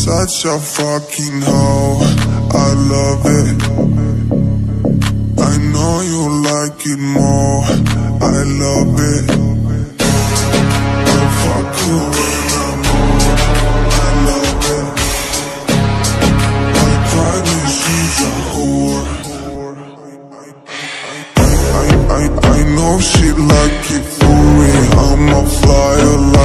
Such a fucking hoe, I love it. I know you like it more, I love it. I fuck you when I'm on, I love it. I promise she's a whore. I know she like it for me, I'm a flyer like